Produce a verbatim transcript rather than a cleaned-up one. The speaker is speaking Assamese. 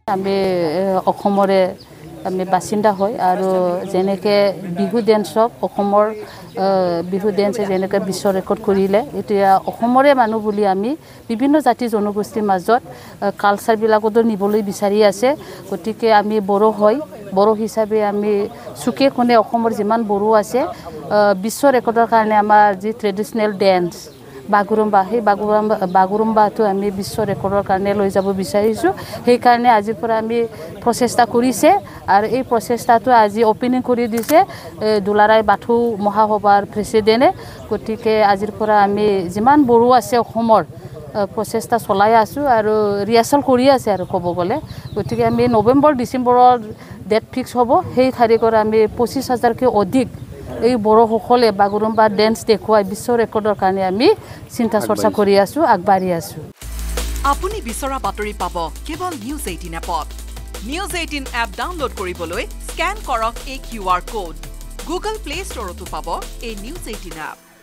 আমি অসমৰে আমি বাসিন্দা হয় আৰু যেনেকে বিহু ডেন্সক অসমৰ বিহু ডেন্সে যেনেকে বিশ্ব ৰেকৰ্ড কৰিলে এতিয়া অসমৰে মানুহ বুলি আমি বিভিন্ন জাতি জনগোষ্ঠীৰ মাজত কালচাৰ বিলাকতো নিবলৈ বিচাৰি আছে গতিকে আমি বড়ো হয় বড়ো হিচাপে আমি সুকে কোনে অসমৰ যিমান বড়ো আছে বিশ্ব ৰেকৰ্ডৰ কাৰণে আমাৰ যি ট্ৰেডিশনেল ডেন্স বাগুৰুম্বা সেই বাগুৰুম্বা বাগুৰুম্বাটো আমি বিশ্ব ৰেকৰ্ডৰ কাৰণে লৈ যাব বিচাৰিছো সেই কাৰণে আজিৰ পৰা আমি প্ৰচেষ্টা কৰিছে আৰু এই প্ৰচেষ্টাটো আজি ওপেনিং কৰি দিছে দুলাৰাই বাথৌ মহাসভাৰ প্ৰেসিডেন্টে গতিকে আজিৰ পৰা আমি যিমান বড়ো আছে অসমৰ প্ৰচেষ্টা চলাই আছো আৰু ৰিহাৰ্সেল কৰি আছে আৰু ক'ব গ'লে গতিকে আমি নৱেম্বৰ ডিসেম্বৰৰ ডেট ফিক্স হ'ব সেই তাৰিখৰ আমি পঁচিছ হাজাৰকৈ অধিক এই বড়ো সকলে বাগুৰুম্বা ডেন্স দেখুৱাই বিশ্ব ৰেকৰ্ডৰ কাৰণে আমি চিন্তা চৰ্চা কৰি আছো আগবাঢ়ি আছো আপুনি বিচৰা বাতৰি পাব কেৱল নিউজ এইটিন এপত নিউজ এইটিন এপ ডাউনলোড কৰিবলৈ স্ক্যান কৰক এই Q R code Google Play ষ্টৰতো পাব এই নিউজ এইটিন এপ